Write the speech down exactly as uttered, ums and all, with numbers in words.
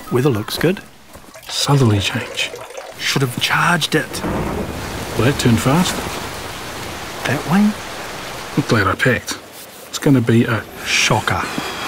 Weather looks good. Southerly change. Should have charged it. Well, that turned fast. That way? I'm glad I packed. It's going to be a Shocker.